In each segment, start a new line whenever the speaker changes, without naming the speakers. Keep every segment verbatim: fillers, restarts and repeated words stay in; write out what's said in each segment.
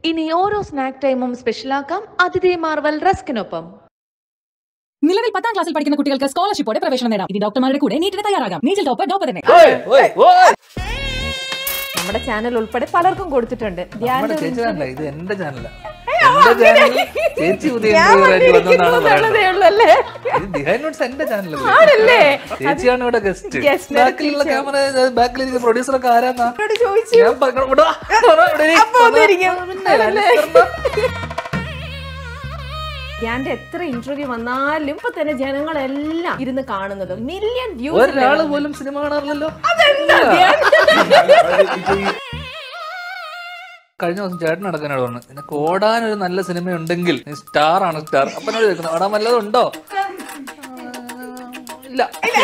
ഇനി ഓരോ സ്നാക്ക് ടൈമും സ്പെഷ്യലാക്കാം അതിഥി മാർവൽ റസ്കിനൊപ്പം.
നിലവിൽ പത്താം ക്ലാസ്സിൽ പഠിക്കുന്ന കുട്ടികൾക്ക് സ്കോളർഷിപ്പോടെ പ്രവേശനം നേടാം. ഇനി ഡോക്ടർമാരുടെ കൂടെ നീറ്റിന് തയ്യാറാകാം. നീറ്റിൽ ടോപ്പ് ഡോപ്പ തന്നെ.
നമ്മുടെ ചാനൽ ഉൾപ്പെടെ പലർക്കും കൊടുത്തിട്ടുണ്ട്.
ഇത് എന്റെ ചാനലാണ്. ചേച്ചി ചേച്ചിയാണ് ഇവിടെ ഗസ്റ്റ്. ബാക്കിലുള്ള ക്യാമറ ബാക്കിലിരിക്കുന്ന പ്രൊഡ്യൂസറൊക്കെ ആരാന്നാ
ധ്യാന്റെ എത്ര ഇന്റർവ്യൂ വന്നാലും ഇപ്പൊ തന്നെ ജനങ്ങളെല്ലാം ഇരുന്ന് കാണുന്നത് മില്യൺ വ്യൂസ്.
ഒരാള് പോലും സിനിമ കാണാറില്ലല്ലോ. കഴിഞ്ഞ ദിവസം ചേട്ടൻ നടക്കാനോട് പറഞ്ഞു, നിനക്ക് ഓടാനൊരു നല്ല സിനിമ ഉണ്ടെങ്കിൽ നീ സ്റ്റാർ ആണ് സ്റ്റാർ. അപ്പൊ എന്നോട് ചോദിക്കുന്നത് ഓടാൻ വല്ലതും ഉണ്ടോ? ഇല്ല.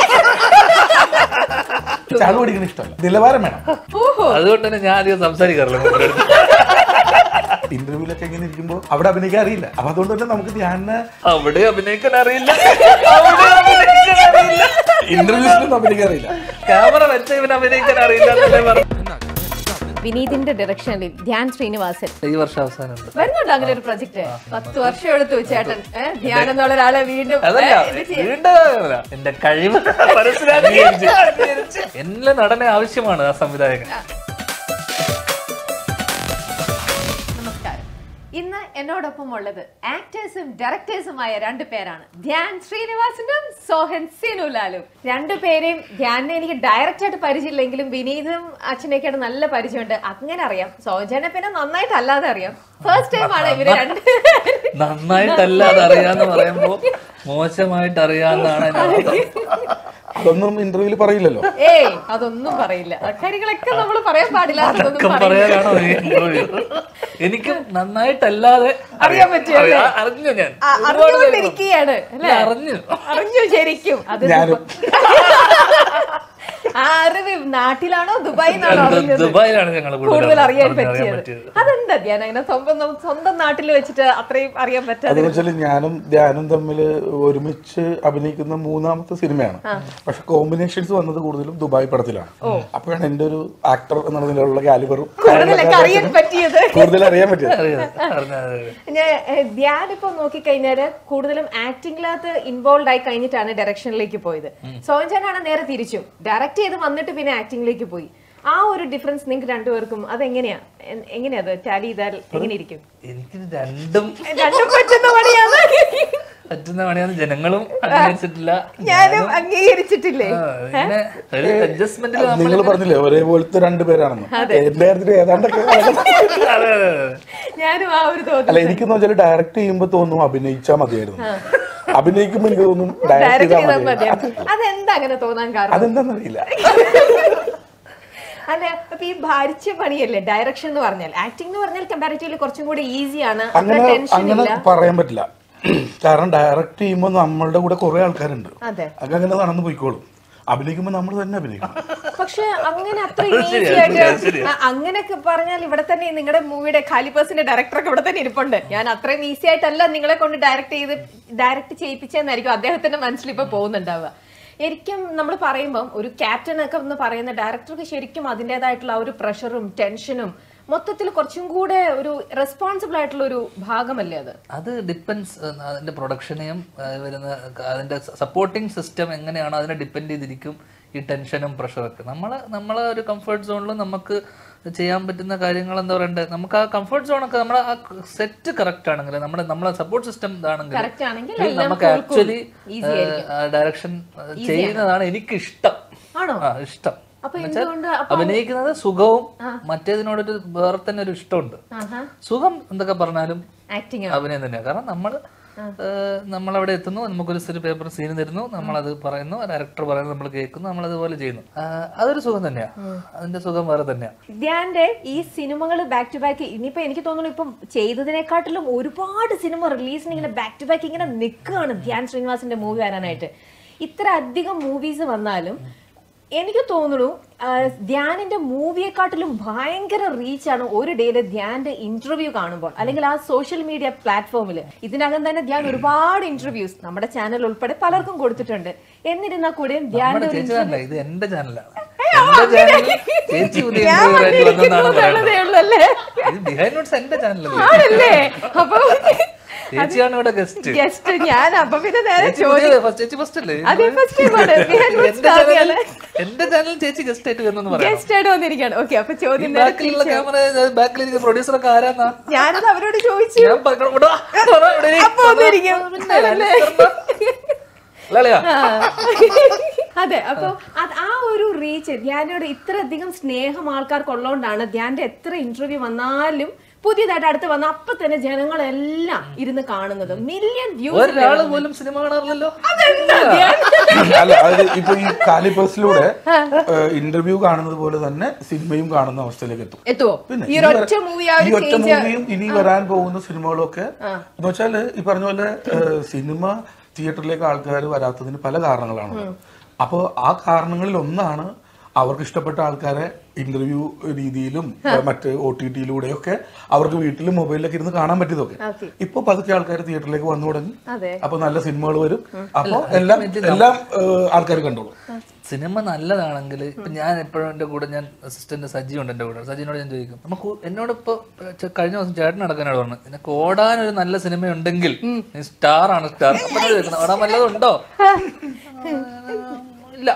നിലവാരം വേണം.
അതുകൊണ്ട് തന്നെ ഞാൻ അധികം സംസാരിക്കാറില്ല.
ഇന്റർവ്യൂലൊക്കെ എങ്ങനെ ഇരിക്കുമ്പോ അവിടെ അഭിനയിക്കാൻ അറിയില്ല. അപ്പൊ അതുകൊണ്ട് തന്നെ നമുക്ക് ധ്യാന
അവിടെ അഭിനയിക്കാൻ അറിയില്ല,
ഇന്റർവ്യൂസിലൊന്നും അഭിനയിക്കാൻ അറിയില്ല,
ക്യാമറ വെച്ച ഇവന് അഭിനയിക്കാൻ അറിയില്ല.
വിനീതിന്റെ ഡയറക്ഷനിൽ ധ്യാൻ ശ്രീനിവാസൻ
ഈ വർഷം അവസാനം
വരുന്നുണ്ട് അങ്ങനെ ഒരു പ്രൊജക്ട്. പത്ത് വർഷം എടുത്തു ചേട്ടൻ ധ്യാൻ എന്നുള്ള ഒരാളെ വീണ്ടും
വീണ്ടും എന്റെ കഴിവ് എല്ലാ നടനെ ആവശ്യമാണ് ആ സംവിധായകൻ.
ഇന്ന് എന്നോടൊപ്പം ഉള്ളത് ആക്ടേഴ്സും ഡയറക്ടേഴ്സുമായ രണ്ടു പേരാണ്, ധ്യാൻ ശ്രീനിവാസനും സോഹൻ സീനുലാലും. രണ്ടുപേരെയും ധ്യാനെ എനിക്ക് ഡയറക്റ്റ് ആയിട്ട് പരിചയമില്ലെങ്കിലും വിനീതും അച്ഛനെയൊക്കെയാണ് നല്ല പരിചയമുണ്ട്. അങ്ങനെ അറിയാം. സോജനെ പിന്നെ നന്നായിട്ട് അല്ലാതെ അറിയാം. ഫസ്റ്റ് ടൈം ആണ് ഇവര് രണ്ട്
നന്നായിട്ടല്ലാതെ അറിയാന്ന് പറയുമ്പോ മോശമായിട്ട് അറിയാന്നാണ്.
അതൊന്നും ഇന്റർവ്യൂല് പറയില്ലല്ലോ.
ഏയ് അതൊന്നും പറയില്ല. കാര്യങ്ങളൊക്കെ നമ്മൾ പറയാൻ പാടില്ല.
പറയാനാണോ എനിക്ക് നന്നായിട്ടല്ലാതെ അറിയാൻ പറ്റിയ അറിഞ്ഞു. ഞാൻ
അറിഞ്ഞുകൊണ്ടിരിക്കുകയാണ്
അറിഞ്ഞു
അറിഞ്ഞു ശരിക്കും. അത് ആ അറിവ് നാട്ടിലാണോ ദുബായിലാണോ
ദുബായിലാണ് ഞങ്ങൾ
കൂടുതൽ അറിയാൻ പറ്റിയത്. അതെന്താ ധ്യാൻ അങ്ങനെ സ്വന്തം സ്വന്തം നാട്ടിൽ വെച്ചിട്ട് അത്രയും അറിയാൻ പറ്റാതെ?
വെച്ചാൽ ഞാനും ധ്യാനും തമ്മിൽ ഒരുമിച്ച് അഭിനയിക്കുന്ന മൂന്നാമത്തെ സിനിമയാണ്. പക്ഷെ കോമ്പിനേഷൻസ് വന്നത് കൂടുതലും ദുബായ് പടത്തിലാണ്. അപ്പോഴാണ് എന്റെ ഒരു ആക്ടർ എന്നുള്ളതിലുള്ള കാലിബറും
അറിയാൻ പറ്റിയത്,
കൂടുതൽ അറിയാൻ പറ്റിയത്.
ധ്യാൻ ഇപ്പൊ നോക്കിക്കഴിഞ്ഞാല് കൂടുതലും ആക്ടിംഗിനകത്ത് ഇൻവോൾവ് ആയി കഴിഞ്ഞിട്ടാണ് ഡയറക്ഷനിലേക്ക് പോയത്. സോജനാണ് നേരെ തിരിച്ചു ഡയറക്ട് ചെയ്ത് വന്നിട്ട് പിന്നെ ആക്ടിംഗിലേക്ക് പോയി. ആ ഒരു ഡിഫറൻസ് നിങ്ങൾക്ക് രണ്ടുപേർക്കും അതെങ്ങനെയാ എങ്ങനെയാ അത് ടാലി ചെയ്താൽ എങ്ങനെ ഇരിക്കും?
എനിക്ക് രണ്ടും
രണ്ടും പറ്റുന്ന പണിയാണ്
പറ്റുന്ന പണിയാണ്. ജനങ്ങളും അംഗീകരിച്ചിട്ടില്ല,
ഞാനും അംഗീകരിച്ചിട്ടില്ലേ.
നിങ്ങൾ പറഞ്ഞില്ലേ ഒരേപോലത്തെ രണ്ടുപേരാണെന്ന്. എന്റെ കാര്യത്തിൽ ഏതാണ്ടൊക്കെ
ഞാനും ആ ഒരു തോന്നുന്നു.
അല്ല, എനിക്കെന്ന് വെച്ചാൽ ഡയറക്ട് ചെയ്യുമ്പോ തോന്നും അഭിനയിച്ചാൽ മതിയായിരുന്നു. അഭിനയിക്കുമ്പോ എനിക്ക് തോന്നും ഡയറക്ട് ചെയ്താൽ മതി.
അതെന്താ അങ്ങനെ തോന്നാൻ കാരണം?
അതെന്താന്നറിയില്ല.
അല്ല, അപ്പൊ ഈ ഭാരിച്ച പണിയല്ലേ ഡയറക്ഷൻ എന്ന് പറഞ്ഞാൽ. ആക്ടിംഗ് എന്ന് പറഞ്ഞാൽ കമ്പാരിറ്റീവ്ലി കുറച്ചും കൂടി ഈസിയാണ്.
അങ്ങനെ അങ്ങനെ പറയാൻ പറ്റില്ല. കാരണം ഡയറക്ട് ചെയ്യുമ്പോൾ നമ്മളുടെ കൂടെ കുറെ ആൾക്കാരുണ്ട്, അങ്ങനെ നടന്നു പോയിക്കോളും. അഭിനയിക്കുമ്പോ നമ്മൾ തന്നെ അഭിനയിക്കണം.
പക്ഷെ അങ്ങനെ അത്ര ഈസി ആയിട്ട് അങ്ങനെയൊക്കെ പറഞ്ഞാൽ ഇവിടെ തന്നെ നിങ്ങളുടെ മൂവിയുടെ ഖാലി പേഴ്സിന്റെ ഡയറക്ടറൊക്കെ ഇവിടെ തന്നെ ഇരിപ്പുണ്ട്. ഞാൻ അത്രയും ഈസി ആയിട്ടല്ല നിങ്ങളെ കൊണ്ട് ഡയറക്ട് ചെയ്ത് ഡയറക്ട് ചെയ്യിപ്പിച്ചെന്നായിരിക്കും അദ്ദേഹത്തിന്റെ മനസ്സിൽ ഇപ്പൊ പോകുന്നുണ്ടാവുക. ശരിക്കും നമ്മൾ പറയുമ്പം ഒരു ക്യാപ്റ്റൻ ഒക്കെ എന്ന് പറയുന്ന ഡയറക്ടർക്ക് ശരിക്കും അതിൻ്റെതായിട്ടുള്ള ആ ഒരു പ്രഷറും ടെൻഷനും മൊത്തത്തിൽ കുറച്ചും കൂടെ ഒരു റെസ്പോൺസിബിൾ ആയിട്ടുള്ള ഒരു ഭാഗമല്ലേ അത്?
അത് ഡിപ്പെൻസ് അതിന്റെ പ്രൊഡക്ഷനെയും വരുന്ന അതിന്റെ സപ്പോർട്ടിങ് സിസ്റ്റം എങ്ങനെയാണോ അതിനെ ഡിപ്പെൻഡ് ചെയ്തിരിക്കും ഈ ടെൻഷനും പ്രഷറൊക്കെ. നമ്മളെ നമ്മളെ ഒരു കംഫർട്ട് സോണിൽ നമുക്ക് ചെയ്യാൻ പറ്റുന്ന കാര്യങ്ങൾ എന്താ പറയണ്ടേ, നമുക്ക് ആ കംഫർട്ട് സോണൊക്കെ നമ്മുടെ ആ സെറ്റ് കറക്റ്റ് ആണെങ്കിൽ, നമ്മുടെ നമ്മളെ സപ്പോർട്ട് സിസ്റ്റം ഇതാണെങ്കിൽ നമുക്ക് ആക്ച്വലി ഡയറക്ഷൻ ചെയ്യുന്നതാണ് എനിക്ക് ഇഷ്ടം. ആ ഇഷ്ടം അഭിനയിക്കുന്നത് സുഖവും മറ്റേതിനോടൊരു വേറെ തന്നെ ഒരു ഇഷ്ടമുണ്ട്. സുഖം എന്തൊക്കെ പറഞ്ഞാലും അഭിനയം തന്നെയാണ്. കാരണം നമ്മള് നമ്മളവിടെ എത്തുന്നു, നമുക്കൊരു ഒരു പേപ്പർ സീൻ തരുന്നു, നമ്മളത് പറയുന്നു, ഡയറക്ടർ പറയുന്നു, നമ്മൾ കേൾക്കുന്നു, നമ്മൾ അതുപോലെ ചെയ്യുന്നു. അതൊരു സുഖം തന്നെയാ, അതിന്റെ സുഖം വേറെ തന്നെയാ.
ധ്യാന്റെ ഈ സിനിമകൾ ബാക്ക് ടു ബാക്ക് ഇനിയിപ്പോ എനിക്ക് തോന്നുന്നു ഇപ്പം ചെയ്തതിനെക്കാട്ടിലും ഒരുപാട് സിനിമ റിലീസിന് ഇങ്ങനെ ബാക്ക് ടു ബാക്ക് ഇങ്ങനെ നിൽക്കുകയാണ് ധ്യാൻ ശ്രീനിവാസന്റെ മൂവി വരാനായിട്ട്. ഇത്ര അധികം മൂവീസ് വന്നാലും എനിക്ക് തോന്നുന്നു ധ്യാനിന്റെ മൂവിയെക്കാട്ടിലും ഭയങ്കര റീച്ചാണ് ഒരു ഡേയില് ധ്യാന്റെ ഇന്റർവ്യൂ കാണുമ്പോൾ, അല്ലെങ്കിൽ ആ സോഷ്യൽ മീഡിയ പ്ലാറ്റ്ഫോമിൽ. ഇതിനകം തന്നെ ധ്യാൻ ഒരുപാട് ഇന്റർവ്യൂസ് നമ്മുടെ ചാനൽ ഉൾപ്പെടെ പലർക്കും കൊടുത്തിട്ടുണ്ട്. എന്നിരുന്നാൽ കൂടെ ധ്യാന്റെ
ഇത് എന്റെ ചാനലാണ്. ചേച്ചി പുതിയ ഇന്റർവ്യൂ വന്നെന്നാണ് പറയുന്നത്. ബിഹൈൻഡ് എന്റെ ചാനലല്ലേ, അപ്പൊ ചേച്ചിയാണ് ഇവിടെ ഗസ്റ്റ്
ഗസ്റ്റ് ഞാൻ. അപ്പൊ പിന്നെ നേരെ
ചേച്ചി ഫസ്റ്റ് അല്ലേ എന്റെ ചാനൽ ചേച്ചി ഗസ്റ്റ് ആയിട്ട് വരുന്നു പറയാം.
ഗസ്റ്റ് ആയിട്ട് വന്നിരിക്കുകയാണ്. ഓക്കെ, അപ്പൊ ചോദ്യം
ബാക്കിലുള്ള ക്യാമറ ബാക്കിലിരിക്കുന്ന പ്രൊഡ്യൂസർ ഒക്കെ ആരാന്നാ
ഞാനത് അവരോട് ചോദിച്ചു. അതെ, അപ്പൊ ആ ഒരു റീച്ച് ധ്യാനോട് ഇത്രയധികം സ്നേഹം ആൾക്കാർക്ക് ഉള്ളതുകൊണ്ടാണ് ധ്യാന്റെ എത്ര ഇന്റർവ്യൂ വന്നാലും പുതിയതായിട്ട് അടുത്ത് വന്ന അപ്പൊ തന്നെ ജനങ്ങളെല്ലാം ഇരുന്ന് കാണുന്നത്. Million views.
ഒരാള് പോലും സിനിമ കാണാറില്ലല്ലോ.
അല്ല, അത് ഇപ്പൊ ഈ ഖാലി പേഴ്സിലൂടെ ഇന്റർവ്യൂ കാണുന്നത് പോലെ തന്നെ സിനിമയും കാണുന്ന അവസ്ഥയിലേക്ക് എത്തും.
എത്തുവോ?
പിന്നെ ഈ ഒറ്റ മൂവിയും ഇനി വരാൻ പോകുന്ന സിനിമകളും ഒക്കെ എന്ന് വെച്ചാല് ഈ പറഞ്ഞ പോലെ സിനിമ തിയേറ്ററിലേക്ക് ആൾക്കാർ വരാത്തതിന് പല കാരണങ്ങളാണ്. അപ്പോൾ ആ കാരണങ്ങളിൽ ഒന്നാണ് അവർക്ക് ഇഷ്ടപ്പെട്ട ആൾക്കാരെ ഇന്റർവ്യൂ രീതിയിലും മറ്റ് ഒ ടി ടിയിലൂടെയൊക്കെ അവർക്ക് വീട്ടിലും മൊബൈലിലൊക്കെ ഇരുന്ന് കാണാൻ പറ്റിയതൊക്കെ. ഇപ്പൊ പതുക്കെ ആൾക്കാർ തിയേറ്ററിലേക്ക് വന്നു തുടങ്ങി. അപ്പൊ നല്ല സിനിമകൾ വരും. അപ്പൊ എല്ലാം എല്ലാം ആൾക്കാർ കണ്ടോളൂ.
സിനിമ നല്ലതാണെങ്കിൽ ഇപ്പൊ ഞാൻ എപ്പോഴും എന്റെ കൂടെ ഞാൻ അസിസ്റ്റന്റ് സജി ഉണ്ട് എന്റെ കൂടെ. സജിനോട് ഞാൻ ചോദിക്കും, നമുക്ക് എന്നോട് ഇപ്പൊ കഴിഞ്ഞ ദിവസം ചേട്ടൻ നടക്കാനോട് പറഞ്ഞു, നിനക്ക് ഓടാൻ ഒരു നല്ല സിനിമ ഉണ്ടെങ്കിൽ നീ സ്റ്റാർ ആണ് സ്റ്റാർ. ഓടാൻ വല്ലതുണ്ടോ? ഇല്ല.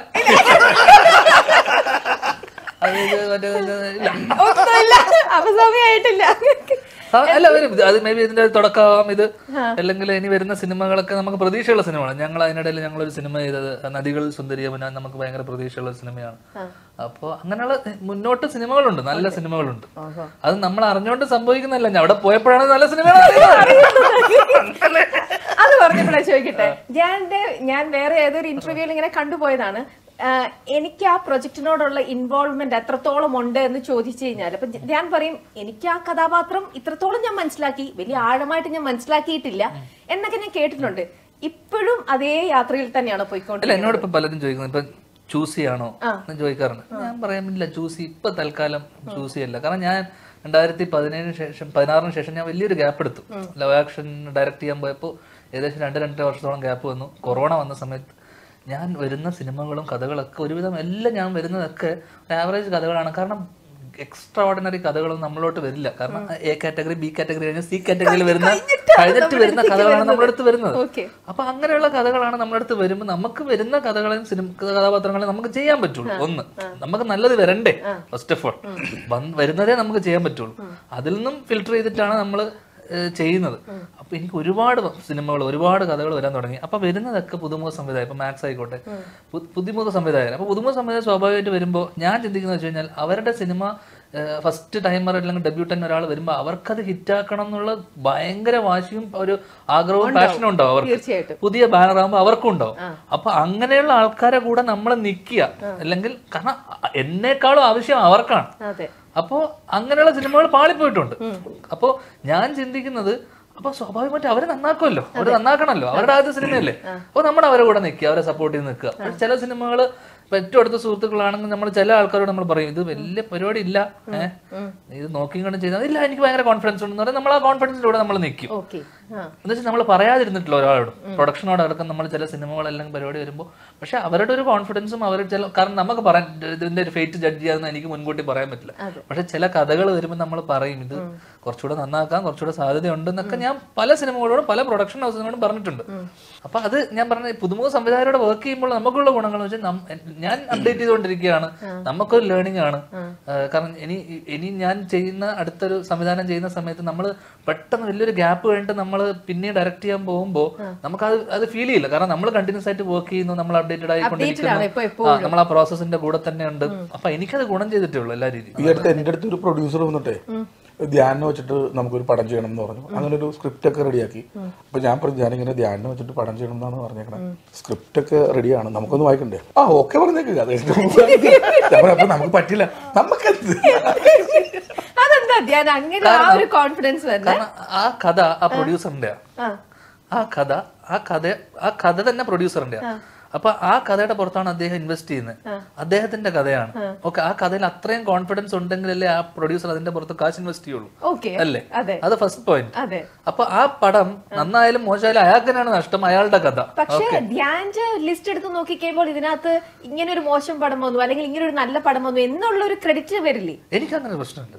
അല്ല, വരും. അത് മേ ബി ഇതിന്റെ തുടക്കമാവാം ഇത്, അല്ലെങ്കിൽ ഇനി വരുന്ന സിനിമകളൊക്കെ നമുക്ക് പ്രതീക്ഷയുള്ള സിനിമയാണ്. ഞങ്ങൾ അതിനിടയിൽ ഞങ്ങളൊരു സിനിമ ചെയ്തത് നദികൾ സുന്ദരിയവന, നമുക്ക് ഭയങ്കര പ്രതീക്ഷയുള്ള സിനിമയാണ്. അപ്പൊ അങ്ങനെയുള്ള മുന്നോട്ട് സിനിമകളുണ്ട്, നല്ല സിനിമകളുണ്ട്. അത് നമ്മൾ അറിഞ്ഞുകൊണ്ട് സംഭവിക്കുന്നല്ല, അവിടെ പോയപ്പോഴാണ് നല്ല സിനിമകൾ.
അത് പറഞ്ഞപ്പോഴേ ചോദിക്കട്ടെ, ഞാൻ ഞാൻ വേറെ ഏതൊരു ഇന്റർവ്യൂവിൽ ഇങ്ങനെ കണ്ടുപോയതാണ്. എനിക്ക് ആ പ്രൊജക്ടിനോടുള്ള ഇൻവോൾവ്മെന്റ് എത്രത്തോളം ഉണ്ട് എന്ന് ചോദിച്ചു കഴിഞ്ഞാൽ അപ്പൊ ഞാൻ പറയും, എനിക്ക് ആ കഥാപാത്രം ഇത്രത്തോളം ഞാൻ മനസ്സിലാക്കി, വലിയ ആഴമായിട്ട് ഞാൻ മനസ്സിലാക്കിയിട്ടില്ല എന്നൊക്കെ ഞാൻ കേട്ടിട്ടുണ്ട്. ഇപ്പോഴും അതേ യാത്രയിൽ തന്നെയാണ് പോയിക്കൊണ്ടിരിക്കുന്നത്.
എന്നോട് ഇപ്പൊ പലരും ചോദിക്കുന്നത്, ഇപ്പൊ ചൂസ് ചെയ്യാണോ എന്ന് ചോദിക്കാറുണ്ട്. ഞാൻ പറയാമില്ല, ചൂസ് ഇപ്പൊ തൽക്കാലം ചൂസ് ചെയ്യല്ല. കാരണം ഞാൻ രണ്ടായിരത്തി പതിനേഴിന് ശേഷം പതിനാറിന് ശേഷം ഞാൻ വലിയൊരു ഗ്യാപ്പ് എടുത്തു. ലവ് ആക്ഷൻ ഡയറക്ട് ചെയ്യാൻ പോയപ്പോൾ ഏകദേശം രണ്ട് രണ്ടര വർഷത്തോളം ഗ്യാപ്പ് വന്നു. കൊറോണ വന്ന സമയത്ത് ഞാൻ വരുന്ന സിനിമകളും കഥകളൊക്കെ ഒരുവിധം എല്ലാം ഞാൻ വരുന്നതൊക്കെ ആവറേജ് കഥകളാണ്. കാരണം എക്സ്ട്രാ ഓർഡിനറി കഥകളൊന്നും നമ്മളോട്ട് വരില്ല. കാരണം എ കാറ്റഗറി, ബി കാറ്റഗറി കഴിഞ്ഞാൽ സി കാറ്റഗറിയിൽ വരുന്ന കഴിഞ്ഞിട്ട് വരുന്ന കഥകളാണ് നമ്മുടെ അടുത്ത് വരുന്നത്. അപ്പൊ അങ്ങനെയുള്ള കഥകളാണ് നമ്മുടെ അടുത്ത് വരുമ്പോൾ നമുക്ക് വരുന്ന കഥകളെയും സിനിമ കഥാപാത്രങ്ങളെയും നമുക്ക് ചെയ്യാൻ പറ്റുള്ളൂ. ഒന്ന്, നമുക്ക് നല്ലത് വരണ്ടേ ഫസ്റ്റ് ഓഫ് ഓൾ. വരുന്നതേ നമുക്ക് ചെയ്യാൻ പറ്റുള്ളൂ. അതിൽ നിന്നും ഫിൽട്ടർ ചെയ്തിട്ടാണ് നമ്മൾ ചെയ്യുന്നത്. അപ്പൊ എനിക്ക് ഒരുപാട് സിനിമകൾ, ഒരുപാട് കഥകൾ വരാൻ തുടങ്ങി. അപ്പൊ വരുന്നതൊക്കെ പുതുമുഖ സംവിധായകൻ. ഇപ്പൊ മാക്സ് ആയിക്കോട്ടെ, പുതുമുഖ സംവിധായകൻ. അപ്പൊ പുതുമുഖ സംവിധായകൻ സ്വാഭാവികമായിട്ട് വരുമ്പോൾ ഞാൻ ചിന്തിക്കുന്നത് വെച്ച് കഴിഞ്ഞാൽ അവരുടെ സിനിമ ഫസ്റ്റ് ടൈമർ അല്ലെങ്കിൽ ഡെബ്യൂട്ടൻ ഒരാൾ വരുമ്പോൾ അവർക്കത് ഹിറ്റാക്കണം എന്നുള്ള ഭയങ്കര വാശിയും ഒരു ആഗ്രഹവും പാഷനും ഉണ്ടാവും അവർക്ക്. പുതിയ ബാനർ ആകുമ്പോൾ അവർക്കും ഉണ്ടാവും. അപ്പൊ അങ്ങനെയുള്ള ആൾക്കാരെ കൂടെ നമ്മൾ നിൽക്കുക. അല്ലെങ്കിൽ കാരണം എന്നെക്കാളും ആവശ്യം അവർക്കാണ്. അപ്പോ അങ്ങനെയുള്ള സിനിമകൾ പാളിപ്പോയിട്ടുണ്ട്. അപ്പൊ ഞാൻ ചിന്തിക്കുന്നത്, അപ്പൊ സ്വാഭാവികമായിട്ട് അവരെ നന്നാക്കുമല്ലോ, അവര് നന്നാക്കണമല്ലോ, അവരുടെ ആദ്യ സിനിമയല്ലേ. അപ്പൊ നമ്മൾ അവരെ കൂടെ നിൽക്കുക, അവരെ സപ്പോർട്ട് ചെയ്ത് നിൽക്കുക. ചില സിനിമകള് ഇപ്പൊ ഏറ്റവും അടുത്ത സുഹൃത്തുക്കളാണെങ്കിൽ നമ്മൾ ചില ആൾക്കാരോട് നമ്മൾ പറയും, ഇത് വലിയ പരിപാടി ഇല്ല, ഏഹ് ഇത് നോക്കി കണ്ട് ചെയ്താൽ ഇല്ല, എനിക്ക് ഭയങ്കര കോൺഫിഡൻസ് ഉണ്ടെന്ന് പറഞ്ഞാൽ നമ്മൾ ആ കോൺഫിഡൻസിലൂടെ നമ്മൾ നിൽക്കും. എന്ന് വെച്ചാൽ നമ്മൾ പറയാതിരുന്നിട്ടില്ല ഒരാളോടും. പ്രൊഡക്ഷനോട് അടക്കം നമ്മൾ ചില സിനിമകളെല്ലാം പരിപാടി വരുമ്പോൾ പക്ഷെ അവരുടെ ഒരു കോൺഫിഡൻസും അവർ ചില, കാരണം നമുക്ക് പറയാൻ ഇതിന്റെ ഒരു ഫേറ്റ് ജഡ്ജ് ചെയ്യാമെന്ന് എനിക്ക് മുൻകൂട്ടി പറയാൻ പറ്റില്ല. പക്ഷെ ചില കഥകൾ വരുമ്പോൾ നമ്മൾ പറയും, ഇത് കുറച്ചുകൂടെ നന്നാക്കാൻ കുറച്ചുകൂടെ സാധ്യതയുണ്ട് എന്നൊക്കെ ഞാൻ പല സിനിമകളോടും പല പ്രൊഡക്ഷൻ ഹൗസിനോടും പറഞ്ഞിട്ടുണ്ട്. അപ്പൊ അത് ഞാൻ പറഞ്ഞ പുതുമുഖ സംവിധായകരോട് വർക്ക് ചെയ്യുമ്പോൾ നമുക്കുള്ള ഗുണങ്ങൾ വെച്ചാൽ ഞാൻ അപ്ഡേറ്റ് ചെയ്തുകൊണ്ടിരിക്കുകയാണ്, നമുക്കൊരു ലേണിംഗ് ആണ്. കാരണം ഇനി ഇനി ഞാൻ ചെയ്യുന്ന അടുത്തൊരു സംവിധാനം ചെയ്യുന്ന സമയത്ത് നമ്മൾ പെട്ടെന്ന് വലിയൊരു ഗ്യാപ്പ് കഴിഞ്ഞിട്ട് നമ്മൾ പിന്നെ ഡയറക്റ്റ് ചെയ്യാൻ പോകുമ്പോൾ നമുക്ക് അത് അത് ഫീൽ ചെയ്യില്ല. കാരണം നമ്മൾ കണ്ടിന്യൂസ് ആയിട്ട് വർക്ക് ചെയ്യുന്നു, നമ്മൾ അപ്ഡേറ്റഡ് ആയിക്കൊണ്ടിരിക്കുന്നു, നമ്മൾ ആ പ്രോസസ്സിന്റെ കൂടെ തന്നെ ഉണ്ട്. അപ്പൊ എനിക്കത് ഗുണം ചെയ്തിട്ടേ ഉള്ളൂ എല്ലാ രീതിയിലും.
ഈ അടുത്ത് എന്റെ അടുത്ത് ഒരു പ്രൊഡ്യൂസർ വന്നിട്ടേ ധ്യാനം വെച്ചിട്ട് നമുക്കൊരു പടം ചെയ്യണം എന്ന് പറഞ്ഞു. അങ്ങനെ ഒരു സ്ക്രിപ്റ്റ് ഒക്കെ റെഡിയാക്കി. അപ്പൊ ഞാൻ പറഞ്ഞു, ഞാനിങ്ങനെ ധ്യാനം വെച്ചിട്ട് പടം ചെയ്യണം എന്നാണ് പറഞ്ഞേക്കണത്, സ്ക്രിപ്റ്റ് ഒക്കെ റെഡിയാണ്, നമുക്കൊന്ന് വായിക്കണ്ടേ? ആ ഓക്കെ പറഞ്ഞേക്ക്. അപ്പൊ നമുക്ക് പറ്റില്ല, നമുക്ക്
ആ കഥ ആ പ്രൊഡ്യൂസറിന്റെ ആ കഥ ആ കഥ ആ കഥ തന്നെ പ്രൊഡ്യൂസറിന്റെ. അപ്പൊ ആ കഥയുടെ പുറത്താണ് അദ്ദേഹം ഇൻവെസ്റ്റ് ചെയ്യുന്നത്. അദ്ദേഹത്തിന്റെ കഥയാണ്. ഓക്കെ, ആ കഥയിൽ അത്രയും കോൺഫിഡൻസ് ഉണ്ടെങ്കിലല്ലേ ആ പ്രൊഡ്യൂസർ അതിന്റെ പുറത്ത് കാശ് ഇൻവെസ്റ്റ് ചെയ്യുള്ളൂ, അല്ലേ? അത് ഫസ്റ്റ് പോയിന്റ്. അപ്പൊ ആ പടം നന്നായാലും മോശമായാലും അയാൾക്കാണ് നഷ്ടം, അയാളുടെ കഥ.
പക്ഷേ ധ്യാന്റെ ലിസ്റ്റ് എടുത്ത് നോക്കിക്കഴിയുമ്പോൾ ഇതിനകത്ത് ഇങ്ങനെ ഒരു മോശം പടം വന്നു അല്ലെങ്കിൽ ഇങ്ങനെ ഒരു നല്ല പടം വന്നു എന്നുള്ള ഒരു ക്രെഡിറ്റ് വരില്ലേ?
എനിക്ക് അങ്ങനെ പ്രശ്നമില്ല.